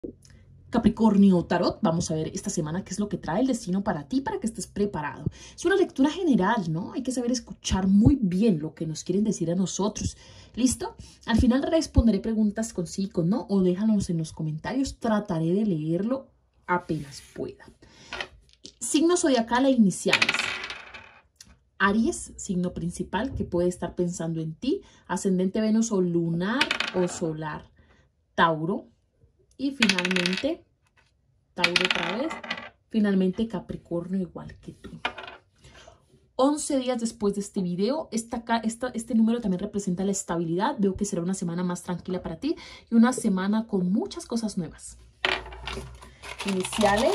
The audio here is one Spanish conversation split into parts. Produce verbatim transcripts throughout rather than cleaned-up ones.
Capricornio Tarot, vamos a ver esta semana qué es lo que trae el destino para ti, para que estés preparado. Es una lectura general, ¿no? Hay que saber escuchar muy bien lo que nos quieren decir a nosotros. ¿Listo? Al final responderé preguntas con sí, con no, o déjanos en los comentarios. Trataré de leerlo apenas pueda. Signo zodiacal e iniciales. Aries, signo principal que puede estar pensando en ti. Ascendente Venus o lunar o solar. Tauro. Y finalmente, Tauro otra vez, finalmente Capricornio igual que tú. once días después de este video, esta, esta, este número también representa la estabilidad. Veo que será una semana más tranquila para ti y una semana con muchas cosas nuevas. Iniciales.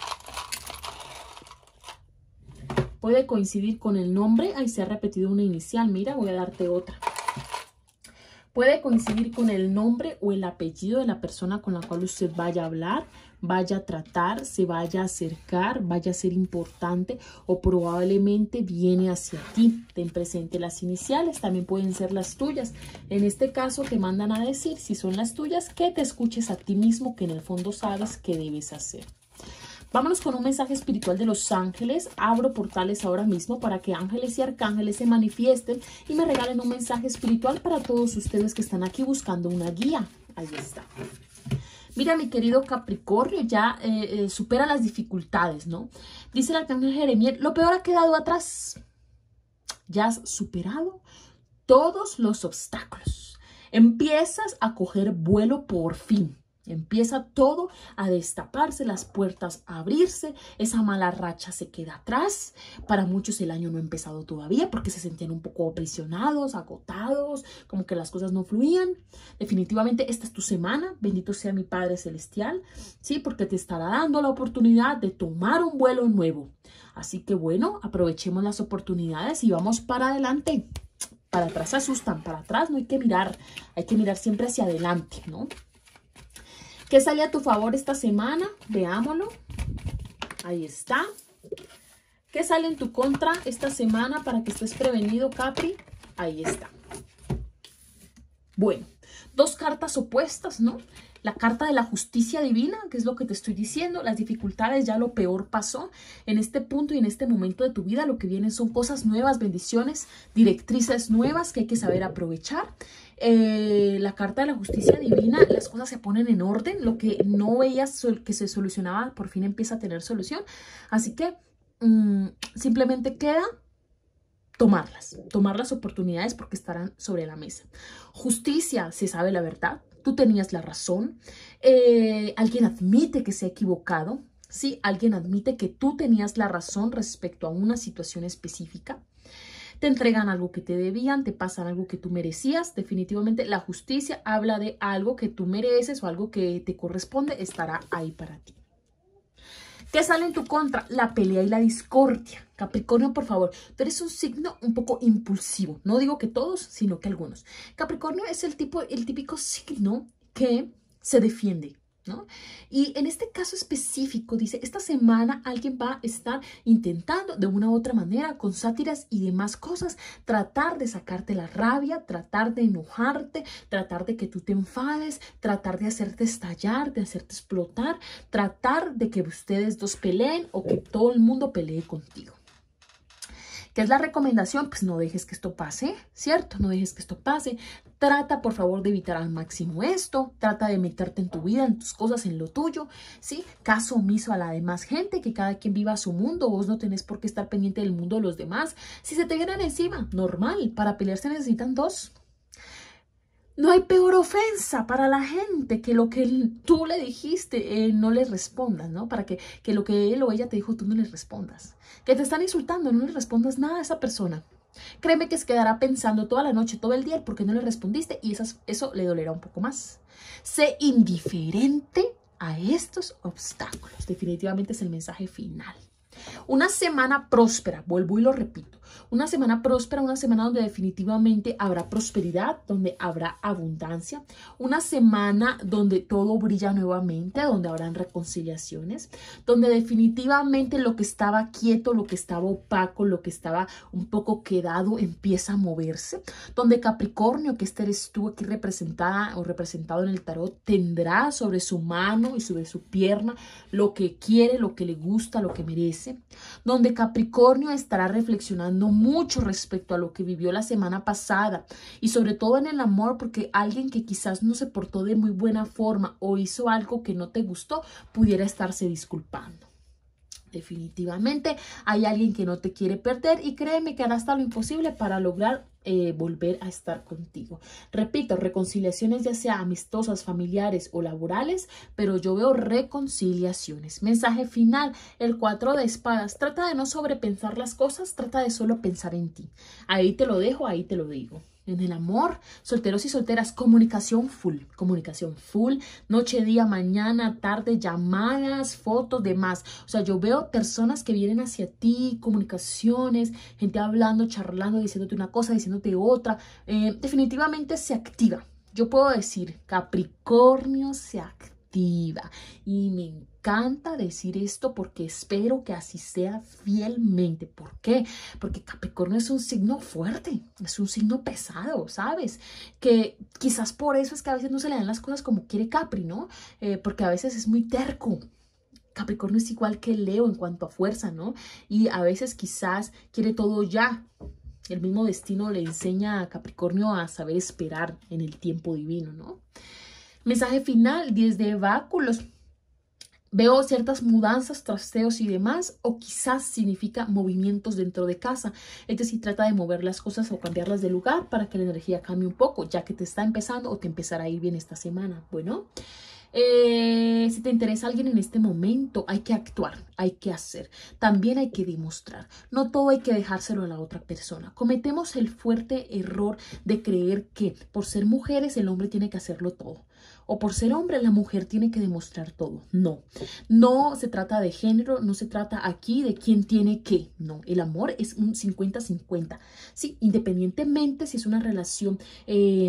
Puede coincidir con el nombre. Ahí se ha repetido una inicial. Mira, voy a darte otra. Puede coincidir con el nombre o el apellido de la persona con la cual usted vaya a hablar, vaya a tratar, se vaya a acercar, vaya a ser importante o probablemente viene hacia ti. Ten presente las iniciales, también pueden ser las tuyas. En este caso te mandan a decir, si son las tuyas, que te escuches a ti mismo, que en el fondo sabes qué debes hacer. Vámonos con un mensaje espiritual de los ángeles. Abro portales ahora mismo para que ángeles y arcángeles se manifiesten y me regalen un mensaje espiritual para todos ustedes que están aquí buscando una guía. Ahí está. Mira, mi querido Capricornio, ya eh, eh, supera las dificultades, ¿no? Dice el arcángel Jeremías, lo peor ha quedado atrás. Ya has superado todos los obstáculos. Empiezas a coger vuelo por fin. Empieza todo a destaparse, las puertas a abrirse, esa mala racha se queda atrás. Para muchos el año no ha empezado todavía porque se sentían un poco aprisionados, agotados, como que las cosas no fluían. Definitivamente esta es tu semana, bendito sea mi Padre Celestial, ¿sí? Porque te estará dando la oportunidad de tomar un vuelo nuevo. Así que bueno, aprovechemos las oportunidades y vamos para adelante. Para atrás se asustan, para atrás no hay que mirar, hay que mirar siempre hacia adelante, ¿no? ¿Qué sale a tu favor esta semana? Veámoslo. Ahí está. ¿Qué sale en tu contra esta semana para que estés prevenido, Capri? Ahí está. Bueno, dos cartas opuestas, ¿no? La carta de la justicia divina, que es lo que te estoy diciendo, las dificultades, ya lo peor pasó. En este punto y en este momento de tu vida lo que vienen son cosas nuevas, bendiciones, directrices nuevas que hay que saber aprovechar. Eh, la carta de la justicia divina, las cosas se ponen en orden, lo que no veías que se solucionaba por fin empieza a tener solución. Así que mmm, simplemente queda tomarlas, tomar las oportunidades porque estarán sobre la mesa. Justicia, se sabe la verdad. Tú tenías la razón, eh, alguien admite que se ha equivocado, ¿sí? Alguien admite que tú tenías la razón respecto a una situación específica. Te entregan algo que te debían, te pasan algo que tú merecías. Definitivamente la justicia habla de algo que tú mereces o algo que te corresponde, estará ahí para ti. ¿Qué sale en tu contra? La pelea y la discordia. Capricornio, por favor, tú eres un signo un poco impulsivo. No digo que todos, sino que algunos. Capricornio es el, tipo, el típico signo que se defiende, ¿no? Y en este caso específico, dice, esta semana alguien va a estar intentando de una u otra manera, con sátiras y demás cosas, tratar de sacarte la rabia, tratar de enojarte, tratar de que tú te enfades, tratar de hacerte estallar, de hacerte explotar, tratar de que ustedes dos peleen o que todo el mundo pelee contigo. ¿Qué es la recomendación? Pues no dejes que esto pase, ¿cierto? No dejes que esto pase. Trata, por favor, de evitar al máximo esto. Trata de meterte en tu vida, en tus cosas, en lo tuyo, ¿sí? Caso omiso a la demás gente, que cada quien viva su mundo. Vos no tenés por qué estar pendiente del mundo de los demás. Si se te vienen encima, normal. Para pelear se necesitan dos. No hay peor ofensa para la gente que lo que tú le dijiste, eh, no le respondas, ¿no? Para que, que lo que él o ella te dijo, tú no les respondas. Que te están insultando, no le respondas nada a esa persona. Créeme que se quedará pensando toda la noche, todo el día, por qué no le respondiste y esas, eso le dolerá un poco más. Sé indiferente a estos obstáculos. Definitivamente es el mensaje final. Una semana próspera, vuelvo y lo repito. Una semana próspera, una semana donde definitivamente habrá prosperidad, donde habrá abundancia. Una semana donde todo brilla nuevamente, donde habrán reconciliaciones, donde definitivamente lo que estaba quieto, lo que estaba opaco, lo que estaba un poco quedado empieza a moverse. Donde Capricornio, que este eres tú aquí representada o representado en el tarot, tendrá sobre su mano y sobre su pierna lo que quiere, lo que le gusta, lo que merece. Donde Capricornio estará reflexionando mucho respecto a lo que vivió la semana pasada y sobre todo en el amor, porque alguien que quizás no se portó de muy buena forma o hizo algo que no te gustó pudiera estarse disculpando. Definitivamente hay alguien que no te quiere perder y créeme que hará hasta lo imposible para lograr eh, volver a estar contigo. Repito, reconciliaciones ya sea amistosas, familiares o laborales, pero yo veo reconciliaciones. Mensaje final, el cuatro de espadas. Trata de no sobrepensar las cosas, trata de solo pensar en ti. Ahí te lo dejo, ahí te lo digo. En el amor, solteros y solteras, comunicación full, comunicación full, noche, día, mañana, tarde, llamadas, fotos, demás. O sea, yo veo personas que vienen hacia ti, comunicaciones, gente hablando, charlando, diciéndote una cosa, diciéndote otra. Eh, definitivamente se activa. Yo puedo decir, Capricornio se activa. Y me encanta decir esto porque espero que así sea fielmente. ¿Por qué? Porque Capricornio es un signo fuerte, es un signo pesado, ¿sabes? Que quizás por eso es que a veces no se le dan las cosas como quiere Capri, ¿no? Eh, porque a veces es muy terco. Capricornio es igual que Leo en cuanto a fuerza, ¿no? Y a veces quizás quiere todo ya. El mismo destino le enseña a Capricornio a saber esperar en el tiempo divino, ¿no? Mensaje final, diez de báculos. Veo ciertas mudanzas, trasteos y demás, o quizás significa movimientos dentro de casa. Es decir, trata de mover las cosas o cambiarlas de lugar para que la energía cambie un poco, ya que te está empezando o te empezará a ir bien esta semana. Bueno, eh, si te interesa alguien en este momento, hay que actuar, hay que hacer. También hay que demostrar. No todo hay que dejárselo a la otra persona. Cometemos el fuerte error de creer que por ser mujeres el hombre tiene que hacerlo todo. O por ser hombre la mujer tiene que demostrar todo. No, no se trata de género, no se trata aquí de quién tiene qué. No, el amor es un cincuenta cincuenta. Sí, independientemente si es una relación eh,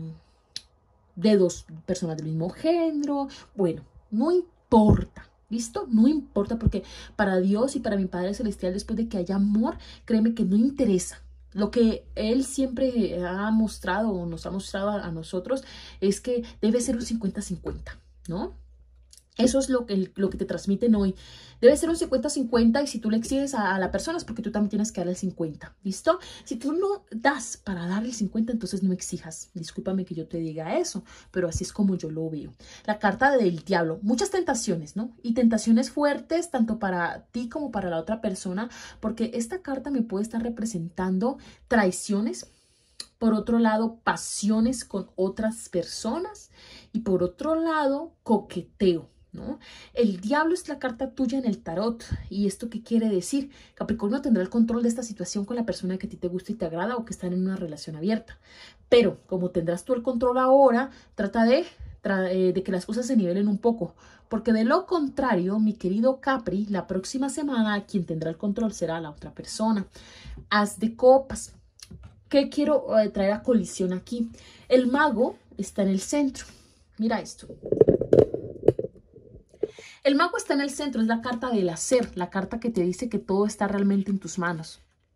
de dos personas del mismo género. Bueno, no importa. ¿Listo? No importa porque para Dios y para mi Padre Celestial, después de que haya amor, créeme que no interesa. Lo que Él siempre ha mostrado o nos ha mostrado a, a nosotros es que debe ser un cincuenta cincuenta, ¿no? Eso es lo que, lo que te transmiten hoy. Debe ser un cincuenta cincuenta y si tú le exiges a, a la persona es porque tú también tienes que darle el cincuenta. ¿Listo? Si tú no das para darle el cincuenta, entonces no exijas. Discúlpame que yo te diga eso, pero así es como yo lo veo. La carta del diablo. Muchas tentaciones, ¿no? Y tentaciones fuertes tanto para ti como para la otra persona, porque esta carta me puede estar representando traiciones. Por otro lado, pasiones con otras personas. Y por otro lado, coqueteo, ¿no? El diablo es la carta tuya en el tarot. ¿Y esto qué quiere decir? Capricornio tendrá el control de esta situación con la persona que a ti te gusta y te agrada o que están en una relación abierta. Pero como tendrás tú el control ahora, trata de, tra eh, de que las cosas se nivelen un poco. Porque de lo contrario, mi querido Capri, la próxima semana quien tendrá el control será la otra persona. As de copas. ¿Qué quiero eh, traer a colisión aquí? El mago está en el centro. Mira esto. El mago está en el centro, es la carta del hacer, la carta que te dice que todo está realmente en tus manos.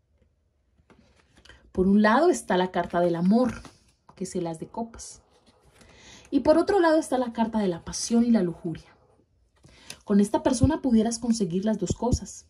Por un lado está la carta del amor, que es el as de copas. Y por otro lado está la carta de la pasión y la lujuria. Con esta persona pudieras conseguir las dos cosas.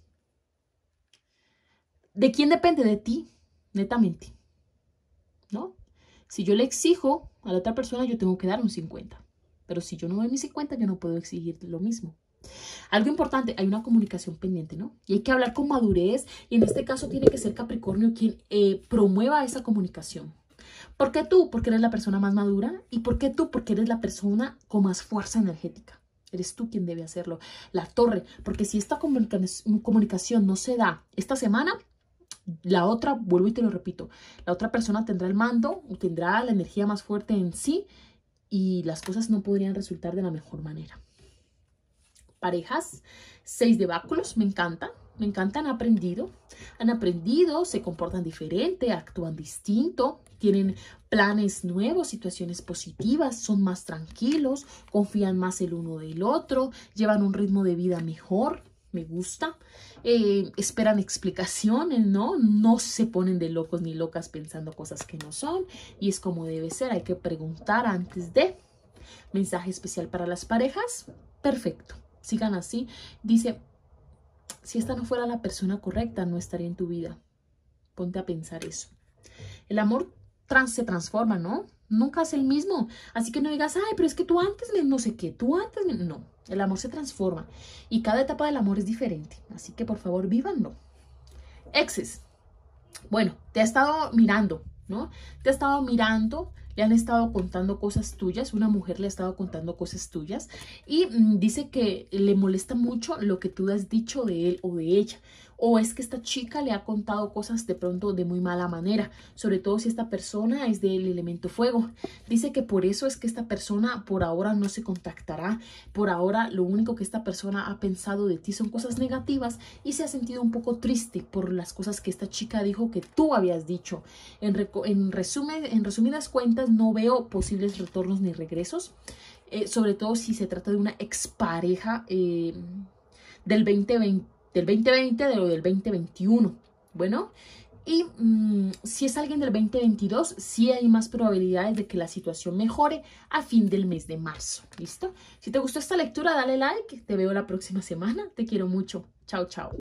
¿De quién depende? De ti, netamente, ¿no? Si yo le exijo a la otra persona, yo tengo que dar un cincuenta. Pero si yo no doy mi cincuenta, yo no puedo exigir lo mismo. Algo importante, hay una comunicación pendiente, ¿no? Y hay que hablar con madurez. Y en este caso tiene que ser Capricornio quien eh, promueva esa comunicación. ¿Por qué tú? Porque eres la persona más madura. ¿Y por qué tú? Porque eres la persona con más fuerza energética. Eres tú quien debe hacerlo. La torre. Porque si esta comunica- comunicación no se da esta semana, la otra, vuelvo y te lo repito, la otra persona tendrá el mando, tendrá la energía más fuerte en sí y las cosas no podrían resultar de la mejor manera. Parejas, seis de báculos, me encanta. Me encanta, han aprendido. Han aprendido, se comportan diferente, actúan distinto, tienen planes nuevos, situaciones positivas, son más tranquilos, confían más el uno del otro, llevan un ritmo de vida mejor. Me gusta, eh, esperan explicaciones, ¿no? No se ponen de locos ni locas pensando cosas que no son, y es como debe ser, hay que preguntar antes de. Mensaje especial para las parejas, perfecto, sigan así. Dice, si esta no fuera la persona correcta, no estaría en tu vida. Ponte a pensar eso. El amor trans se transforma, ¿no? Nunca es el mismo. Así que no digas, ay, pero es que tú antes me no sé qué, tú antes me... No, el amor se transforma y cada etapa del amor es diferente. Así que por favor, vívanlo. Exes. Bueno, te ha estado mirando, ¿no? Te ha estado mirando, le han estado contando cosas tuyas, una mujer le ha estado contando cosas tuyas y mmm, dice que le molesta mucho lo que tú has dicho de él o de ella. O es que esta chica le ha contado cosas de pronto de muy mala manera, sobre todo si esta persona es del elemento fuego. Dice que por eso es que esta persona por ahora no se contactará, por ahora lo único que esta persona ha pensado de ti son cosas negativas y se ha sentido un poco triste por las cosas que esta chica dijo que tú habías dicho. En, en, resumen, en resumidas cuentas, no veo posibles retornos ni regresos, eh, sobre todo si se trata de una expareja eh, del veinte veinte. Del veinte veinte, de lo del veinte veintiuno. Bueno, y mmm, si es alguien del veinte veintidós, sí hay más probabilidades de que la situación mejore a fin del mes de marzo. ¿Listo? Si te gustó esta lectura, dale like. Te veo la próxima semana. Te quiero mucho. Chao, chao.